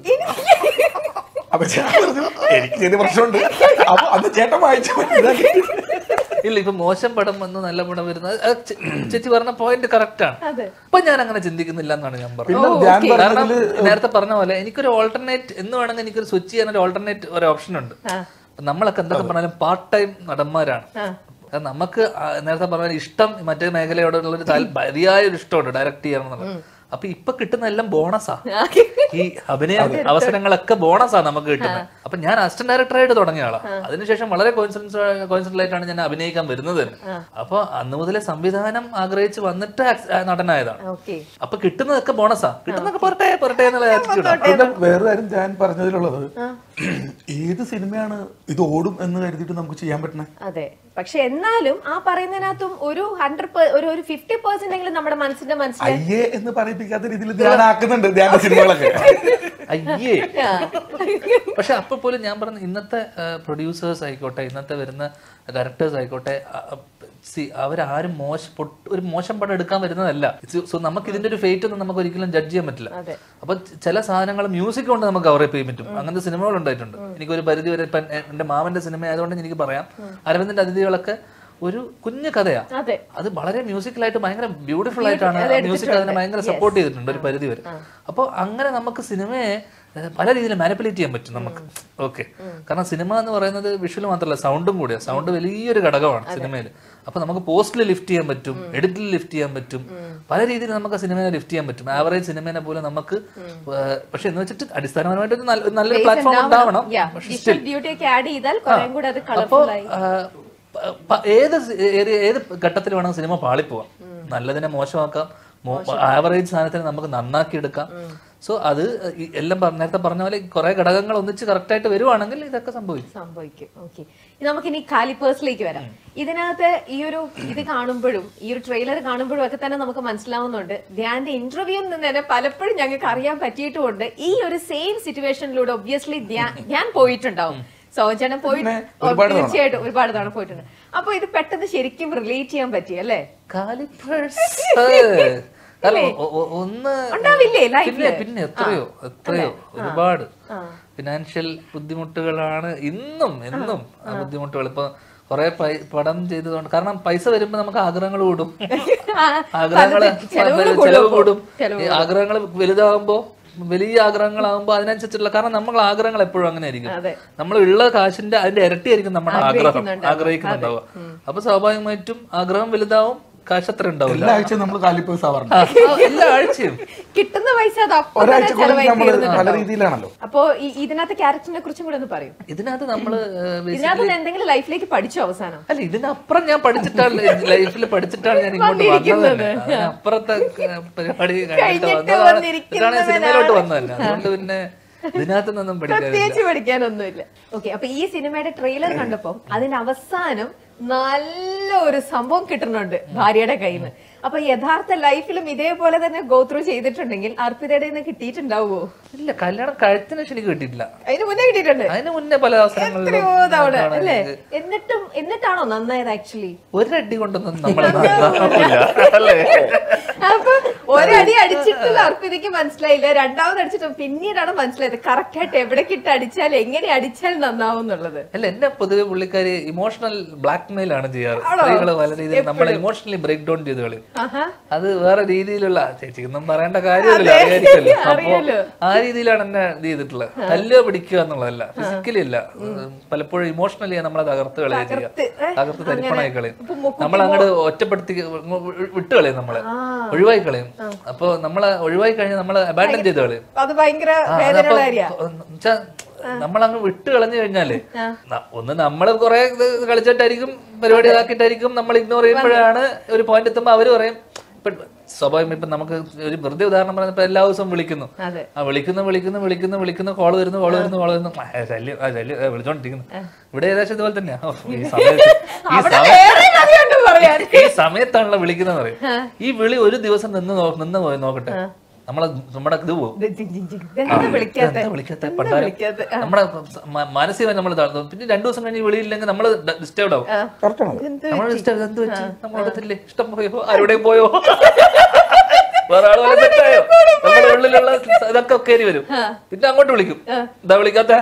അപ്പൊ എനിക്ക് പ്രശ്നമുണ്ട്. അപ്പൊ അത് ചേട്ടൻ വായിച്ചു.
ഇല്ല, ഇപ്പൊ മോശം പടം വന്ന് നല്ല പടം വരുന്നത് ചേച്ചി പറഞ്ഞ പോയിന്റ് കറക്റ്റ് ആണ്. അപ്പൊ ഞാൻ അങ്ങനെ ചിന്തിക്കുന്നില്ല എന്നാണ് ഞാൻ പറഞ്ഞത്. കാരണം നേരത്തെ പറഞ്ഞ പോലെ എനിക്കൊരു ഓൾട്ടർനേറ്റ് എന്ന് വേണമെങ്കിൽ എനിക്കൊരു സ്വിച്ച് ചെയ്യാൻ ഒരു ഓൾട്ടർനേറ്റ് ഒരു ഓപ്ഷൻ ഉണ്ട്. നമ്മളൊക്കെ എന്തൊക്കെ പറഞ്ഞാലും പാർട്ട് ടൈം നടന്മാരാണ്. നമുക്ക് നേരത്തെ പറഞ്ഞ ഇഷ്ടം മറ്റേ മേഖലയോടുള്ള ഒരു വലിയ ഒരു ഇഷ്ടമുണ്ട് ഡയറക്ട് ചെയ്യണം എന്നുള്ളത്. അപ്പൊ ഇപ്പൊ കിട്ടുന്ന എല്ലാം ബോണസാ. ഈ അഭിനയ അവസരങ്ങളൊക്കെ ബോണസാ നമുക്ക് കിട്ടുന്നത്. അപ്പൊ ഞാൻ അസിസ്റ്റന്റ് ഡയറക്ടറായിട്ട് തുടങ്ങിയ ആളാ. അതിനുശേഷം വളരെ കോൺസെൻട്രേറ്റ് ആയിട്ടാണ് ഞാൻ അഭിനയിക്കാൻ വരുന്നത്. അപ്പൊ അന്ന് മുതലേ സംവിധാനം ആഗ്രഹിച്ച് വന്നിട്ട് നടനായതാണ്. അപ്പൊ കിട്ടുന്നതൊക്കെ ബോണസാ. കിട്ടുന്നതൊക്കെ പുറട്ടെ പുറട്ടെ എന്നുള്ള
വേറെ കാര്യം ഞാൻ പറഞ്ഞതിലുള്ളത്, ഏത് സിനിമയാണ് ഇത് ഓടും എന്ന് കരുതിയിട്ട് നമുക്ക് ചെയ്യാൻ പറ്റണേ?
അതെ, പക്ഷെ എന്നാലും ആ പറയുന്നതിനകത്തും ഒരു ഹൺഡ്രഡ് ഒരു ഒരു ഫിഫ്റ്റി പെർസെന്റ് എങ്കിലും നമ്മുടെ മനസ്സിന്റെ മനസ്സിൽ
അയ്യേ എന്ന് പറയിപ്പിക്കാത്ത രീതിയിൽ ധ്യാനാക്കുന്നുണ്ട് ധ്യാന സിനിമകളൊക്കെ.
അയ്യേ. പക്ഷെ അപ്പൊ പോലും ഞാൻ പറഞ്ഞ ഇന്നത്തെ പ്രൊഡ്യൂസേഴ്സ് ആയിക്കോട്ടെ, ഇന്നത്തെ വരുന്ന ഡയറക്ടേഴ്സ് ആയിക്കോട്ടെ, സി അവരാരും മോശം ഒരു മോശം പടം എടുക്കാൻ വരുന്നതല്ല. സോ നമുക്ക് ഇതിന്റെ ഒരു ഫേറ്റ് ഒന്നും നമുക്ക് ഒരിക്കലും ജഡ്ജ് ചെയ്യാൻ പറ്റില്ല. അപ്പൊ ചില സാധനങ്ങൾ മ്യൂസിക് കൊണ്ട് നമുക്ക് കവർ ചെയ്യാൻ പറ്റും. അങ്ങനത്തെ സിനിമകൾ ഉണ്ടായിട്ടുണ്ട്. എനിക്കൊരു പരിധി വരെ ഇപ്പൊ എന്റെ മാമന്റെ സിനിമ ആയതുകൊണ്ട് എനിക്ക് പറയാം, അരവിന്ദന്റെ അതിഥികളൊക്കെ ഒരു കുഞ്ഞു കഥയാ. അത് വളരെ മ്യൂസിക്കലായിട്ട് ഭയങ്കര ബ്യൂട്ടിഫുൾ ആയിട്ടാണ് മ്യൂസിക് അതിനെ ഭയങ്കര സപ്പോർട്ട് ചെയ്തിട്ടുണ്ട് ഒരു പരിധി വരെ. അപ്പൊ അങ്ങനെ നമുക്ക് സിനിമയെ പല രീതിയിൽ മാനിപ്പുലേറ്റ് ചെയ്യാൻ പറ്റും നമുക്ക്. ഓക്കെ, കാരണം സിനിമ എന്ന് പറയുന്നത് വിഷ്വൽ മാത്രമല്ല സൗണ്ടും കൂടിയാണ്. സൗണ്ട് വലിയൊരു ഘടകമാണ് സിനിമയിൽ. അപ്പൊ നമുക്ക് പോസ്റ്റിൽ ലിഫ്റ്റ് ചെയ്യാൻ പറ്റും, എഡിറ്റിൽ ലിഫ്റ്റ് ചെയ്യാൻ പറ്റും, പല രീതിയിൽ നമുക്ക് സിനിമയെ ലിഫ്റ്റ് ചെയ്യാൻ പറ്റും. ആവറേജ് സിനിമയെ പോലെ നമുക്ക്. പക്ഷെ എന്ന് വെച്ചിട്ട് അടിസ്ഥാനപരമായിട്ട് ഒരു നല്ലൊരു പ്ലാറ്റ്ഫോം ഉണ്ടാവണം. അപ്പൊ ഏത് ഏത് ഘട്ടത്തിൽ വേണം സിനിമ പാളിപ്പോവാം. നല്ലതിനെ മോശമാക്കാം, ആവറേജ് സാധനത്തിന് നമുക്ക് നന്നാക്കി എടുക്കാം. സോ അത് എല്ലാം നേരത്തെ പറഞ്ഞ പോലെ കുറെ ഘടകങ്ങൾ ഒന്നിച്ച് കറക്റ്റ് ആയിട്ട് വരുവാണെങ്കിൽ ഇതൊക്കെ സംഭവിക്കും
സംഭവിക്കും ഓക്കെ, നമുക്കിനി ഖാലി പേഴ്സിലേക്ക് വരാം. ഇതിനകത്ത് ഈ ഒരു ഇത് കാണുമ്പോഴും ഈ ഒരു ട്രെയിലർ കാണുമ്പോഴും ഒക്കെ തന്നെ നമുക്ക് മനസ്സിലാവുന്നുണ്ട്, ധ്യാന്റെ ഇന്റർവ്യൂവിൽ നിന്ന് തന്നെ പലപ്പോഴും ഞങ്ങൾക്ക് അറിയാൻ പറ്റിയിട്ടുമുണ്ട് ഈ ഒരു സെയിം സിറ്റുവേഷനിലൂടെ ഒബ്വിയസ്ലി ധ്യാൻ പോയിട്ടുണ്ടാവും. സോജന പോയിട്ട് തീർച്ചയായിട്ടും ഒരുപാട് തവണ പോയിട്ടുണ്ട്. അപ്പൊ ഇത് പെട്ടെന്ന് ശരിക്കും റിലേറ്റ് ചെയ്യാൻ പറ്റി അല്ലേ?
ഖാലി പേഴ്സ് ഒന്ന് പിന്നെ എത്രയോ എത്രയോ ഒരുപാട് ഫിനാൻഷ്യൽ ബുദ്ധിമുട്ടുകളാണ് ഇന്നും എന്നും ആ ബുദ്ധിമുട്ടുകൾ. ഇപ്പൊ കുറെ പടം ചെയ്തതുകൊണ്ട്, കാരണം പൈസ വരുമ്പോ നമുക്ക് ആഗ്രഹങ്ങൾ കൂടും, ആഗ്രഹങ്ങൾ ചെലവ് കൂടും. ആഗ്രഹങ്ങൾ വലുതാകുമ്പോ വലിയ ആഗ്രഹങ്ങളാകുമ്പോ അതിനനുസരിച്ചുള്ള, കാരണം നമ്മൾ ആഗ്രഹങ്ങൾ എപ്പോഴും അങ്ങനെ ആയിരിക്കും. നമ്മൾ ഉള്ള കാശിന്റെ അതിന്റെ ഇരട്ടിയായിരിക്കും നമ്മുടെ ആഗ്രഹം ആഗ്രഹിക്കുന്നുണ്ടാവുക. അപ്പൊ സ്വാഭാവികമായിട്ടും ആഗ്രഹം വലുതാവും, കാശ് അത്ര ഉണ്ടാവില്ല. എല്ലാ ആഴ്ചയും നമ്മൾ ഖാലി പേഴ്സ് ആവാറുണ്ട്. എല്ലാ ആഴ്ചയും
കിട്ടുന്ന പൈസ പല രീതിയിലാണല്ലോ. അപ്പൊ ഇതിനകത്ത് ക്യാരക്ടറിനെ കുറിച്ചും കൂടെ ഒന്ന് പറയും.
ഇതിനകത്ത് നമ്മള്
എന്തെങ്കിലും ലൈഫിലേക്ക് പഠിച്ചു അവസാനം?
അല്ല, ഇതിനപ്പുറം ഞാൻ പഠിച്ചിട്ടാണ് ലൈഫിൽ പഠിച്ചിട്ടാണ് ഞാൻ ഇങ്ങോട്ട് വന്നത്. അപ്പുറത്തെ പരിപാടി കഴിഞ്ഞിട്ടാണ് സിനിമയിലോട്ട് വന്നത് തന്നെ. അതുകൊണ്ട് പിന്നെ ഇതിനകത്തൊന്നും
പ്രത്യേകിച്ച് പഠിക്കാനൊന്നുമില്ല. ഓക്കെ, അപ്പൊ ഈ സിനിമയുടെ ട്രെയിലർ കണ്ടപ്പോ അതിന്റെ അവസാനം നല്ലൊരു സംഭവം കിട്ടുന്നുണ്ട് ഭാര്യയുടെ കയ്യിൽ നിന്ന്. അപ്പൊ യഥാർത്ഥ ലൈഫിലും ഇതേപോലെ തന്നെ ഗോ ത്രൂ ചെയ്തിട്ടുണ്ടെങ്കിൽ അർപ്പിതയുടെ നിന്ന് കിട്ടിയിട്ടുണ്ടാവുമോ?
ഇല്ല, കല്യാണം കഴിച്ചതിന് ശേഷം എനിക്ക് കിട്ടിയിട്ടില്ല.
അതിന് മുന്നേ കിട്ടിയിട്ടുണ്ട്,
അതിന് മുന്നേ പല അവസരങ്ങളിലും
അല്ലേ? എന്നിട്ടും എന്നിട്ടാണോ നന്നായത്? ആക്ച്വലി
ഒരടി കൊണ്ടൊന്നും നമ്മൾ
അപ്പൊ ഒരടി അടിച്ചിട്ടുള്ള അർപ്പിതയ്ക്ക് മനസ്സിലായില്ല, രണ്ടാമത് അടിച്ചിട്ട് പിന്നീടാണ് മനസ്സിലായത് കറക്റ്റ് ആയിട്ട് എവിടേക്കിട്ട് അടിച്ചാൽ എങ്ങനെ അടിച്ചാൽ നന്നാവും എന്നുള്ളത്.
അല്ല, എന്നെ പൊതുവെ പുള്ളിക്കാരി ഇമോഷണൽ ബ്ലാക്ക് മെയിൽ ആണ് ചെയ്യാറ്. സ്ത്രീകള് പല രീതിയിൽ നമ്മളെ ഇമോഷണലി ബ്രേക്ക് ഡൗൺ ചെയ്ത് കളയും. അത് വേറെ രീതിയിലുള്ള, ചേച്ചിക്കൊന്നും പറയേണ്ട കാര്യമല്ലോ, അറിയായിരിക്കല്ലോ. അപ്പൊ ആ രീതിയിലാണ് എന്നെ ഇത് ചെയ്തിട്ടുള്ളത്. തല്ലുക പിടിക്കുക എന്നുള്ളതല്ല, ഫിസിക്കലി അല്ല, പലപ്പോഴും ഇമോഷണലി നമ്മളെ തകർത്ത് കളയുക ചെയ്യുക, തകർത്ത് തരിപ്പണായി കളയും. നമ്മൾ അങ്ങോട്ട് ഒറ്റപ്പെടുത്തി വിട്ട് കളയും, നമ്മളെ ഒഴിവായി കളയും. അപ്പൊ നമ്മളെ ഒഴിവായി കഴിഞ്ഞാൽ നമ്മളെ അബാൻഡൻ ചെയ്ത് കളയും. നമ്മളങ്ങ് വിട്ട് കളഞ്ഞു കഴിഞ്ഞാല് ഒന്ന് നമ്മള് കുറെ കളിച്ചിട്ടായിരിക്കും, പരിപാടി ഇതാക്കിയിട്ടായിരിക്കും നമ്മൾ ഇഗ്നോർ ചെയ്യുമ്പോഴാണ് ഒരു പോയിന്റ് എത്തുമ്പോ അവര് പറയും. ഇപ്പൊ സ്വാഭാവികം ഇപ്പൊ നമുക്ക് ഒരു വെറുതെ ഉദാഹരണം പറഞ്ഞപ്പോ എല്ലാ ദിവസവും വിളിക്കുന്നു, ആ വിളിക്കുന്നു വിളിക്കുന്നു വിളിക്കുന്നു വിളിക്കുന്നു കോള് വരുന്നു കോള് വരുന്നു കോള് വരുന്നു ശല്യം ആ ശല്യം വിളിച്ചോണ്ടിരിക്കുന്നു. ഇവിടെ ഏകദേശം ഇതുപോലെ തന്നെയാ. ഈ സമയത്ത് ഈ സമയത്താണല്ലോ വിളിക്കുന്നത് പറയും. ഈ വിളി ഒരു ദിവസം നിന്ന് നിന്ന് പോയി നോക്കട്ടെ, നമ്മളെ നമ്മുടെ ഇത് പോകും. വിളിക്കാത്ത പണ്ടാരം നമ്മുടെ മാനസികമായി നമ്മൾ താഴ്ന്നു. പിന്നെ രണ്ടു ദിവസം കഴിഞ്ഞ് വിളിയില്ലെങ്കിൽ നമ്മൾ ഡിസ്റ്റർബ്ഡ് ആവും. നമ്മൾ ഡിസ്റ്റർബ് എന്ത് വെച്ച് നമ്മളെ ഇഷ്ടം പോയോ, ആരുടെയും പോയോ, വേറെ ആള് പോലെ തെറ്റായോ, നമ്മുടെ ഉള്ളിലുള്ള ഇതൊക്കെ കയറി വരും. പിന്നെ അങ്ങോട്ട് വിളിക്കും, എന്താ വിളിക്കാത്ത.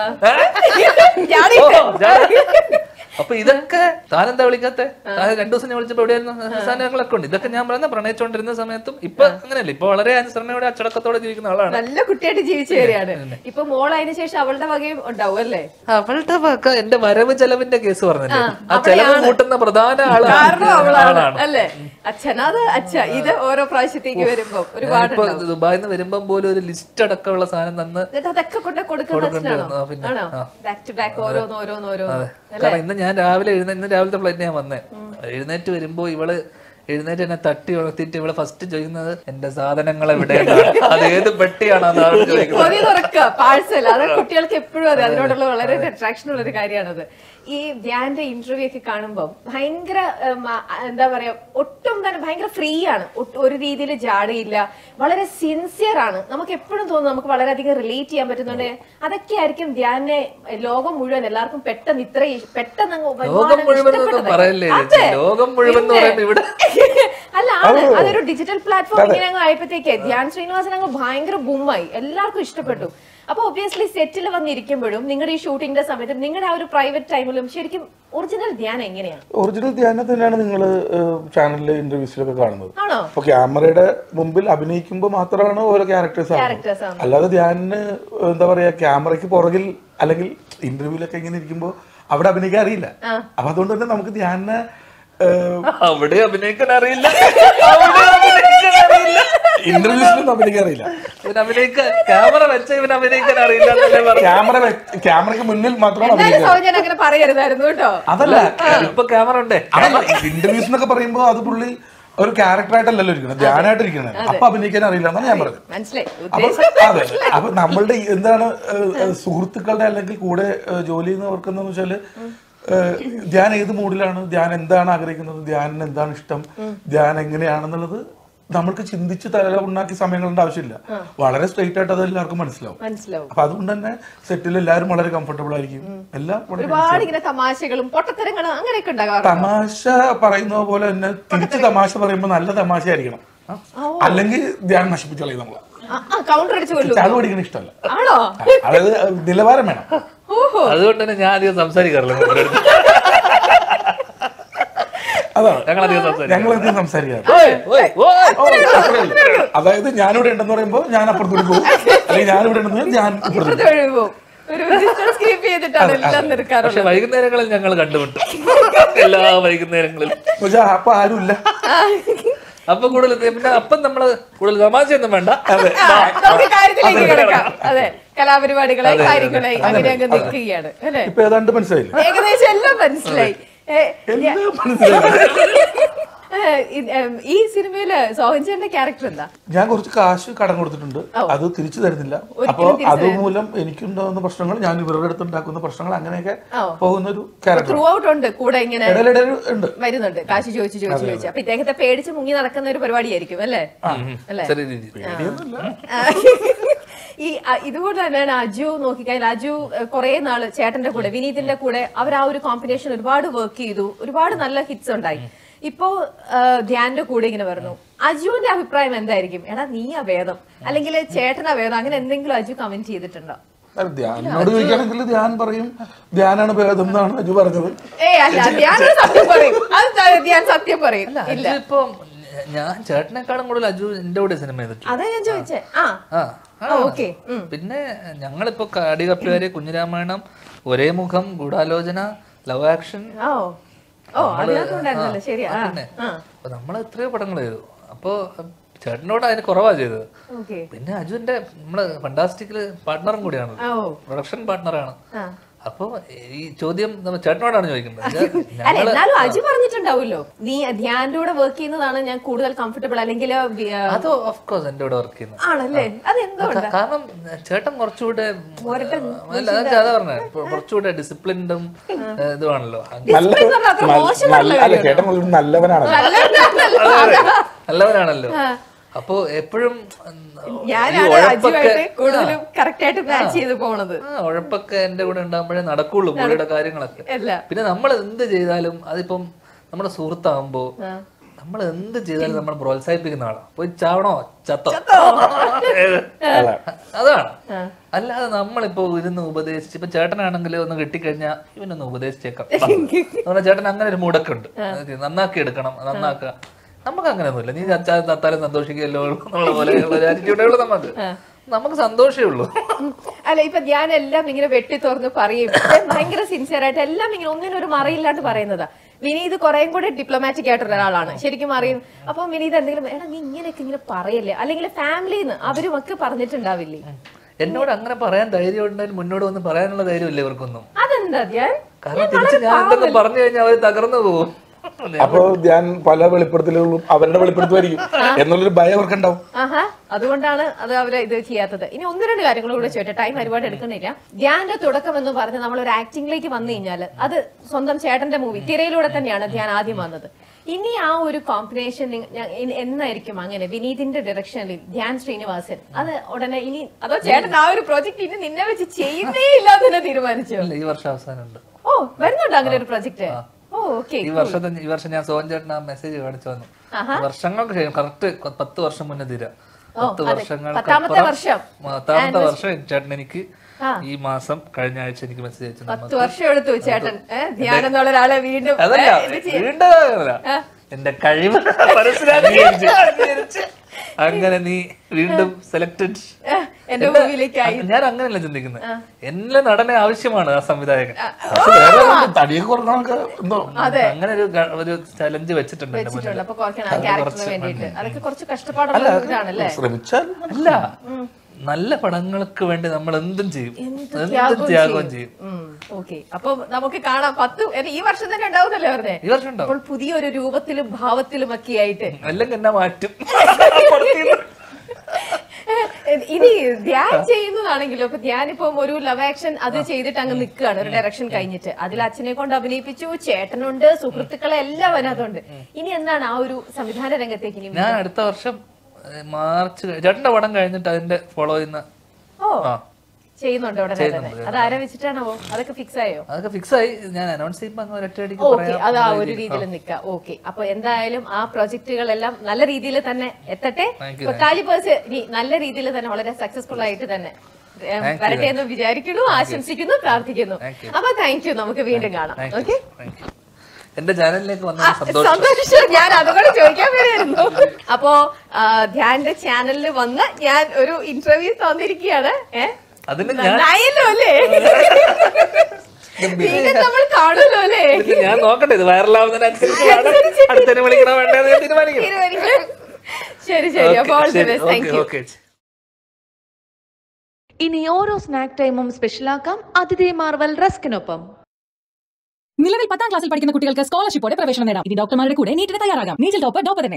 അപ്പൊ ഇതൊക്കെ താനെന്താ വിളിക്കാത്ത, രണ്ടു ദിവസം ഞാൻ വിളിച്ചപ്പോ എവിടെയായിരുന്നു സാധനങ്ങളൊക്കെ ഉണ്ട്. ഇതൊക്കെ ഞാൻ പറയുന്ന പ്രണയിച്ചോണ്ടിരുന്ന സമയത്തും ഇപ്പൊ അങ്ങനെയല്ല. ഇപ്പൊ വളരെ അനുസരണയോടെ അച്ചടക്കത്തോടെ ജീവിക്കുന്ന ആളാണ്.
നല്ല കുട്ടിയായിട്ട് ജീവിച്ചു വരികയാണ്. ഇപ്പൊ മോൾ അതിന് ശേഷം അവളുടെ വകയും ഉണ്ടാവും അല്ലേ?
അവളുടെ വക എന്റെ വരവ് ചെലവിന്റെ കേസ് പറഞ്ഞില്ലേ, ആ ചെലവ് കൂട്ടുന്ന പ്രധാന ആളാണ്
അല്ലേ അച്ഛൻ. അത് അച്ഛ ഇത് ഓരോ പ്രാവശ്യത്തേക്ക് വരുമ്പോ ഒരുപാട്
ദുബായിൽ നിന്ന് വരുമ്പോ പോലും ഒരു ലിസ്റ്റ് അടക്കമുള്ള സാധനം തന്ന്
അതൊക്കെ കൊണ്ട് കൊടുക്കുന്നതാണോ? ബാക്ക് ടു ബാക്ക് ഓരോന്ന് ഓരോന്ന് ഓരോന്ന്.
കാരണം ഇന്ന് ഞാൻ രാവിലെ എഴുന്നേ ഇന്ന് രാവിലത്തെ ഫ്ലൈറ്റ് ഞാൻ വന്നേ. എഴുന്നേറ്റ് വരുമ്പോ ഇവള് എഴുന്നേറ്റ് എന്നെ തട്ടി ഉണർത്തിട്ട് ഇവള് ഫസ്റ്റ് ചോദിക്കുന്നത് എന്റെ സാധനങ്ങൾ എവിടെയാണ്, അത് ഏത് പെട്ടിയാണ് അതാണ് ചോദിക്കുന്നത്.
പാഴ്സൽ. അത് കുട്ടികൾക്ക് എപ്പോഴും അതെ അതിനോടുള്ള വളരെ അട്രാക്ഷൻ ഉള്ള ഒരു കാര്യമാണത്. ഈ ധ്യാന്റെ ഇന്റർവ്യൂ ഒക്കെ കാണുമ്പോൾ ഭയങ്കര എന്താ പറയാ, ഒട്ടും തന്നെ ഭയങ്കര ഫ്രീ ആണ്, ഒരു രീതിയിൽ ജാടയില്ല, വളരെ സിൻസിയർ ആണ്. നമുക്ക് എപ്പോഴും തോന്നുന്നു നമുക്ക് വളരെയധികം റിലേറ്റ് ചെയ്യാൻ പറ്റുന്നുണ്ട്. അതൊക്കെ ആയിരിക്കും ധ്യാനെ ലോകം മുഴുവൻ എല്ലാവർക്കും പെട്ടെന്ന് ഇത്ര പെട്ടെന്ന് അല്ല ആണ് അതൊരു ഡിജിറ്റൽ പ്ലാറ്റ്ഫോം ഇങ്ങനെ അങ്ങ് ആയപ്പോഴത്തേക്ക് ധ്യാൻ ശ്രീനിവാസൻ അങ്ങ് ഭയങ്കര ബൂമായി, എല്ലാവർക്കും ഇഷ്ടപ്പെട്ടു. അപ്പൊ ഒബ്വിയസ്ലി സെറ്റിൽ വന്നിരിക്കുമ്പോഴും നിങ്ങളുടെ ഈ ഷൂട്ടിങ്ങിന്റെ സമയത്തും നിങ്ങളുടെ ആ ഒരു പ്രൈവറ്റ് ടൈമിലും ശരിക്കും ഒറിജിനൽ ധ്യാനം എങ്ങനെയാണ്?
ഒറിജിനൽ ധ്യാനം തന്നെയാണ് നിങ്ങൾ ചാനലിലെ ഇന്റർവ്യൂസിലൊക്കെ കാണുന്നത്. അപ്പൊ ക്യാമറയുടെ മുമ്പിൽ അഭിനയിക്കുമ്പോൾ മാത്രമാണ് ഓരോ ക്യാരക്ടേഴ്സ് ആവുന്നത്. അല്ലാതെ ധ്യാനിന് എന്താ പറയാ ക്യാമറയ്ക്ക് പുറകിൽ അല്ലെങ്കിൽ ഇന്റർവ്യൂലൊക്കെ ഇങ്ങനെ ഇരിക്കുമ്പോൾ അവിടെ അഭിനയിക്കാൻ അറിയില്ല. അപ്പൊ അതുകൊണ്ട് തന്നെ നമുക്ക് ധ്യാനിനെ
അവിടെ അഭിനയിക്കാൻ അറിയില്ല,
ഇന്റർവ്യൂസിലൊന്നും അഭിനയിക്കാൻ അറിയില്ല,
ക്യാമറ വെച്ച ഇവന് അഭിനയിക്കാൻ അറിയില്ല.
ക്യാമറ ക്യാമറയ്ക്ക് മുന്നിൽ മാത്രമാണ്
പറയരുതായിരുന്നു കേട്ടോ.
അതല്ല
ഇപ്പൊ ക്യാമറ ഉണ്ടേ.
ഇന്റർവ്യൂസ് എന്നൊക്കെ പറയുമ്പോ അത് പുള്ളി ഒരു ക്യാരക്ടറായിട്ടല്ലോ ഇരിക്കുന്നത്, ധ്യാനായിട്ട് ഇരിക്കുന്നത്. അപ്പൊ അഭിനയിക്കാൻ അറിയില്ല എന്നാണ് ഞാൻ പറഞ്ഞത്. അതെ, അപ്പൊ നമ്മളുടെ എന്താണ് സുഹൃത്തുക്കളുടെ അല്ലെങ്കിൽ കൂടെ ജോലി ചെയ്യുന്നവർക്ക് എന്താന്ന് വെച്ചാല് ധ്യാൻ ഏത് മൂഡിലാണ്, ധ്യാൻ എന്താണ് ആഗ്രഹിക്കുന്നത്, ധ്യാനിന് എന്താണ് ഇഷ്ടം, ധ്യാൻ എങ്ങനെയാണെന്നുള്ളത് നമ്മൾക്ക് ചിന്തിച്ച് തല ഉണ്ടാക്കി സമയങ്ങളുടെ ആവശ്യമില്ല. വളരെ സ്ട്രെയിറ്റ് ആയിട്ട് അത് എല്ലാവർക്കും മനസ്സിലാവും. അപ്പൊ അതുകൊണ്ട് തന്നെ സെറ്റിൽ എല്ലാവരും വളരെ കംഫർട്ടബിൾ ആയിരിക്കും. എല്ലാം
തമാശകളും പൊട്ടത്തരങ്ങളും അങ്ങനെയൊക്കെ ഉണ്ടാകാം.
തമാശ പറയുന്ന പോലെ തന്നെ തിരിച്ച് തമാശ പറയുമ്പോൾ നല്ല തമാശ ആയിരിക്കണം, അല്ലെങ്കിൽ ധ്യാൻ നശിപ്പിച്ചു കളയും നമ്മളെ. ചാട് പഠിക്കണ ഇഷ്ടമല്ല, അതായത് നിലവാരം വേണം.
അതുകൊണ്ട് തന്നെ ഞാൻ അധികം സംസാരിക്കാറില്ല.
അതാണ് ഞങ്ങളധികം സംസാരിക്കാറ്. അതായത് ഞാനിവിടെ ഉണ്ടെന്ന് പറയുമ്പോ ഞാൻ അപ്പുറത്തോട്ട് പോകും, അല്ലെങ്കിൽ ഞാനിവിടെ ഉണ്ടെന്ന് ഞാൻ ഇപ്പുറത്തോട്ട് പോകും.
പക്ഷെ വൈകുന്നേരങ്ങളിൽ ഞങ്ങൾ കണ്ടുമുട്ടും, എല്ലാ വൈകുന്നേരങ്ങളിലും.
അപ്പൊ ആരുമില്ല,
അപ്പൊ കൂടുതൽ പിന്നെ അപ്പം നമ്മള് കൂടുതൽ തമാശയൊന്നും വേണ്ട.
അതെ, കലാപരിപാടികളായി കാര്യങ്ങളായി അങ്ങനെ അങ്ങ് നിൽക്കുകയാണ് അല്ലെ.
ഇപ്പൊ ഏതാണ്ട് മനസ്സിലായില്ല,
ഏകദേശം എല്ലാം മനസ്സിലായി. ഈ സിനിമയില് സോഹൻചേട്ടന്റെ ക്യാരക്ടർ എന്താ?
ഞാൻ കുറച്ച് കാശ് കടം കൊടുത്തിട്ടുണ്ട്, അത് തിരിച്ചു തരുന്നില്ല. അപ്പൊ അതുമൂലം എനിക്കുണ്ടാകുന്ന പ്രശ്നങ്ങൾ, ഞാൻ ഇവരുടെ അടുത്ത് ഉണ്ടാക്കുന്ന പ്രശ്നങ്ങൾ, അങ്ങനെയൊക്കെ പോകുന്ന ഒരു ക്യാരക്ടർ
ത്രൂ ഔട്ട് ഉണ്ട്. കൂടെ ഇങ്ങനെ വരുന്നുണ്ട്, കാശ് ചോദിച്ചു ചോദിച്ചു ചോദിച്ചു. അപ്പൊ ഇദ്ദേഹത്തെ പേടിച്ച് മുങ്ങി നടക്കുന്ന ഒരു പരിപാടിയായിരിക്കും അല്ലേ? അല്ലേ, ഈ ഇതുകൊണ്ട് തന്നെയാണ് അജു നോക്കിക്കഴിഞ്ഞാൽ അജു കുറെ നാള് ചേട്ടന്റെ കൂടെ വിനീതിന്റെ കൂടെ അവർ ആ ഒരു കോമ്പിനേഷൻ ഒരുപാട് വർക്ക് ചെയ്തു, ഒരുപാട് നല്ല ഹിറ്റ്സ് ഉണ്ടായി. ഇപ്പോ ധ്യാന്റെ കൂടെ ഇങ്ങനെ വരുന്നു. അജുവിന്റെ അഭിപ്രായം എന്തായിരിക്കും? എടാ നീയാ ഭേദം, അല്ലെങ്കിൽ ചേട്ടനാ ഭേദം, അങ്ങനെ എന്തെങ്കിലും അജു കമന്റ് ചെയ്തിട്ടുണ്ടോ?
ധ്യാനോട് ചോദിക്കുകയാണെങ്കിൽ ധ്യാൻ പറയും ധ്യാനാണ് ഭേദം എന്നാണ് അജു പറഞ്ഞത്.
ഏ അല്ല, ധ്യാൻ സത്യം പറയും, അത് ധ്യാൻ സത്യം പറയും. ഇല്ല,
ഇപ്പൊ ഞാൻ ചേട്ടനെക്കാളും കൂടുതൽ അജു എന്റെ കൂടെ സിനിമ ചെയ്തിട്ടുണ്ട്.
അതാ ഞാൻ ചോദിച്ചേ.
പിന്നെ ഞങ്ങളിപ്പോ കാടികപ്പുകാര്, കുഞ്ഞിരാമായണം, ഒരേ മുഖം, ഗൂഢാലോചന, ലവ് ആക്ഷൻ, പിന്നെ നമ്മൾ എത്രയോ പടങ്ങൾ ചെയ്തു. അപ്പൊ ചേട്ടനോട് അതിന് കുറവാ ചെയ്തത്. പിന്നെ അജുവിന്റെ നമ്മള് ഫണ്ടാസ്റ്റിക്കില് പാർട്ട്ണറും കൂടിയാണ്, പ്രൊഡക്ഷൻ പാർട്ട്ണറാണ്. അപ്പൊ ഈ ചോദ്യം നമ്മൾ ചേട്ടനോടാണ് ചോദിക്കുന്നത്.
അല്ല എന്നാലും അജി പറഞ്ഞിട്ടുണ്ടാവുമല്ലോ നീ ധ്യാന്റെ കൂടെ വർക്ക് ചെയ്യുന്നതാണ് ഞാൻ കൂടുതൽ കംഫർട്ടബിൾ അല്ലെങ്കിൽ
അത് ഓഫ് കോഴ്സ് എന്റെ കൂടെ വർക്ക് ചെയ്യുന്നത്
ആണല്ലേ? അതെന്തുകൊണ്ട്?
കാരണം ചേട്ടൻ കുറച്ചുകൂടെ അതാ പറഞ്ഞ കുറച്ചുകൂടെ ഡിസിപ്ലിൻഡും ഇതുവാണല്ലോ. നല്ലവനാണല്ലോ. അപ്പൊ എപ്പോഴും ഉഴപ്പൊക്കെ എന്റെ കൂടെ ഉണ്ടാകുമ്പോഴേ നടക്കുള്ളൂ പുള്ളിയുടെ കാര്യങ്ങളൊക്കെ. പിന്നെ നമ്മൾ എന്ത് ചെയ്താലും അതിപ്പം നമ്മുടെ സുഹൃത്താകുമ്പോ നമ്മൾ എന്ത് ചെയ്താലും നമ്മൾ പ്രോത്സാഹിപ്പിക്കുന്ന ആളാ. പോയി ചാവണോ ചത്തോ അതാണ്. അല്ലാതെ നമ്മളിപ്പോ ഇരുന്ന് ഉപദേശിച്ച് ഇപ്പൊ ചേട്ടനാണെങ്കിൽ ഒന്ന് കിട്ടിക്കഴിഞ്ഞാൽ ഇവനൊന്ന് ഉപദേശിച്ചേക്കാം. ചേട്ടൻ അങ്ങനെ ഒരു മുടക്കുണ്ട്, നന്നാക്കി എടുക്കണം, നന്നാക്കുക. നമുക്ക് അങ്ങനെയൊന്നുമില്ല. നീ അച്ഛാ തത്താലും സന്തോഷിക്കുകയല്ലോ എന്നുള്ള പോലെയുള്ള ഒരു ആറ്റിറ്റ്യൂഡുകൾ നമുക്ക് നമുക്ക് സന്തോഷമേ ഉള്ളൂ.
അല്ല ഇപ്പൊ ഞാൻ എല്ലാം ഇങ്ങനെ വെട്ടി തുറന്ന് പറയും, ഭയങ്കര സിൻസിയർ ആയിട്ട് എല്ലാം ഇങ്ങനെ ഒന്നിനും ഒരു മറയില്ലാണ്ട് പറയുന്നതാ. വിനീത് കുറേം കൂടെ ഡിപ്ലോമാറ്റിക് ആയിട്ടുള്ള ഒരാളാണ് ശരിക്കും അറിയും. അപ്പൊ വിനീത് എന്തെങ്കിലും എടാ നീ ഇങ്ങനെയൊക്കെ ഇങ്ങനെ പറയല്ലേ, അല്ലെങ്കിൽ ഫാമിലിന്ന് അവരും ഒക്കെ പറഞ്ഞിട്ടുണ്ടാവില്ലേ?
എന്നോട് അങ്ങനെ പറയാൻ ധൈര്യം ഉണ്ടെങ്കിൽ മുന്നോട്ട് വന്ന് പറയാനുള്ള ധൈര്യമില്ല ഇവർക്കൊന്നും.
അതെന്താ ധ്യാൻ?
കാരണം തിരിച്ച് ഞാൻ എന്തെങ്കിലും പറഞ്ഞു കഴിഞ്ഞാൽ അവര് തകർന്നു പോകും.
അപ്പൊ ഞാൻ പല വെളിപ്പെടുത്തലുകളും അവരുടെ വെളിപ്പെടുത്തുമായിരിക്കും എന്നുള്ളൊരു ഭയം അവർക്ക് ഉണ്ടാവും.
ആഹാ, അതുകൊണ്ടാണ് അത് അവര് ഇത് ചെയ്യാത്തത്. ഇനി ഒന്ന് രണ്ട് കാര്യങ്ങൾ കൂടെ ചോദിട്ടെ, ടൈം ഒരുപാട് എടുക്കുന്നില്ല. ധ്യാന്റെ തുടക്കം എന്ന് പറഞ്ഞ് നമ്മൾ ഒരു ആക്ടിംഗിലേക്ക് വന്നു കഴിഞ്ഞാൽ അത് സ്വന്തം ചേട്ടന്റെ മൂവി തിരയിലൂടെ തന്നെയാണ് ധ്യാൻ ആദ്യം വന്നത്. ഇനി ആ ഒരു കോമ്പിനേഷൻ എന്നായിരിക്കും അങ്ങനെ വിനീതിന്റെ ഡയറക്ഷനിൽ ധ്യാൻ ശ്രീനിവാസൻ അത് ഉടനെ ഇനി അതോ ചേട്ടൻ ആ ഒരു പ്രോജക്ട് ഇനി നിന്നെ വെച്ച് ചെയ്യുന്നേ ഇല്ലാതെ തന്നെ തീരുമാനിച്ചു?
ഈ വർഷം അവസാനം
ഓ വരുന്നുണ്ടോ അങ്ങനെ ഒരു പ്രോജക്ട്?
ഈ വർഷത്തെ ഈ വർഷം ഞാൻ സോഹൻ ചേട്ടൻ ആ മെസ്സേജ് കാണിച്ചു വന്നു. വർഷങ്ങൾക്ക് ശേഷം കറക്റ്റ് പത്ത് വർഷം മുന്നേ തീരാ പത്ത് വർഷങ്ങൾക്ക് പത്താമത്തെ വർഷം ചേട്ടൻ എനിക്ക് ഈ മാസം കഴിഞ്ഞ ആഴ്ച എനിക്ക് മെസ്സേജ് അയച്ചു.
പത്ത് വർഷം എടുത്തു ചേട്ടൻ ധ്യാൻ എന്നുള്ള ഒരാളെ വീണ്ടും
അതല്ല വീണ്ടും എന്റെ കഴിവ് മനസ്സിലാക്കി അങ്ങനെ നീ വീണ്ടും സെലക്ടഡ്. ഞാൻ അങ്ങനെയല്ല ചിന്തിക്കുന്നത്, എല്ലാ നടനെ ആവശ്യമാണ് ആ സംവിധായകൻ. അങ്ങനെ ഒരു ഒരു ചലഞ്ച് വെച്ചിട്ടുണ്ട്. അല്ല നല്ല പടങ്ങൾക്ക് വേണ്ടി നമ്മൾ എന്തും ചെയ്യും, എന്തും ത്യാഗവും ചെയ്യും.
അപ്പൊ നമുക്ക് കാണാം പത്ത് ഈ വർഷം തന്നെ ഉണ്ടാവുന്നല്ലേ പറഞ്ഞേ?
ഈ വർഷം ഉണ്ടാവും.
പുതിയൊരു രൂപത്തിലും ഭാവത്തിലും ഒക്കെ ആയിട്ട്
അല്ലെങ്കിൽ എന്നാ മാറ്റും.
ഇനി ധ്യാൻ ചെയ്യുന്നതാണെങ്കിലും ഇപ്പൊ ധ്യാൻ ഇപ്പം ഒരു ലവ് ആക്ഷൻ അത് ചെയ്തിട്ട് അങ്ങ് നിൽക്കുകയാണ് ഒരു ഡയറക്ഷൻ കഴിഞ്ഞിട്ട്. അതിൽ അച്ഛനെ കൊണ്ട് അഭിനയിപ്പിച്ചു, ചേട്ടനുണ്ട്, സുഹൃത്തുക്കളെ എല്ലാം അതിനകത്തുണ്ട്. ഇനി എന്താണ് ആ ഒരു സംവിധാന രംഗത്തേക്ക് ഇനി?
ഞാൻ അടുത്ത വർഷം മാർച്ച് ചേട്ടന്റെ പടം കഴിഞ്ഞിട്ട് അതിന്റെ ഫോളോ ചെയ്യുന്ന
ചെയ്യുന്നുണ്ട് ഉടനെ തന്നെ. അത് ആരെ വെച്ചിട്ടാണോ? അതൊക്കെ ഫിക്സ് ആയോ?
അതൊക്കെ ഫിക്സ് ആയി. ഞാൻ അനൗൺസ് ചെയ്യുമ്പോൾ
ഓക്കെ, അത് ആ ഒരു രീതിയിൽ നിൽക്കാം. ഓക്കെ, അപ്പൊ എന്തായാലും ആ പ്രൊജക്ടുകളെല്ലാം നല്ല രീതിയിൽ തന്നെ എത്തട്ടെ. കാലി പേഴ്സ് ഇനി നല്ല രീതിയിൽ തന്നെ വളരെ സക്സസ്ഫുൾ ആയിട്ട് തന്നെ വരട്ടെ എന്ന് വിചാരിക്കുന്നു, ആശംസിക്കുന്നു, പ്രാർത്ഥിക്കുന്നു. അപ്പൊ താങ്ക് യു, നമുക്ക് വീണ്ടും കാണാം. ഓക്കെ,
എന്റെ ചാനലിലേക്ക് വന്ന
സന്തോഷം. ഞാൻ അതുകൊണ്ട് ചോദിക്കാൻ വരെയായിരുന്നു. അപ്പോ ധ്യാന്റെ ചാനലിൽ വന്ന് ഞാൻ ഒരു ഇന്റർവ്യൂ തന്നിരിക്കുകയാണ്. ഏഹ് നന്നായല്ലോ അല്ലേ? പിന്നെ നമ്മൾ കാണുമല്ലോ അല്ലേ?
ഞാൻ നോക്കട്ടെ ഇത് വൈറലാവുന്നതിനനുസരിച്ച് അടുത്തന്നെ വിളിക്കണോ വേണ്ടത് തീരുമാനിക്കണം.
ശരി ശരി, അപ്പൊ all the best. Thank you.
ഇനി ഓരോ സ്നാക്ക് ടൈമും സ്പെഷ്യലാക്കാം അതിഥി മാർവൽ റസ്കിനൊപ്പം.
നിലവിൽ പത്താം ക്ലാസ്സിൽ പഠിക്കുന്ന കുട്ടികൾക്ക് സ്കോളർഷിപ്പോടെ പ്രവേശനം നേടാം. ഇനി ഡോക്ടർമാരുടെ കൂടെ നീറ്റിന് തയ്യാറാകാം. നീറ്റിൽ ടോപ്പ് ഡോപ്പ തന്നെ.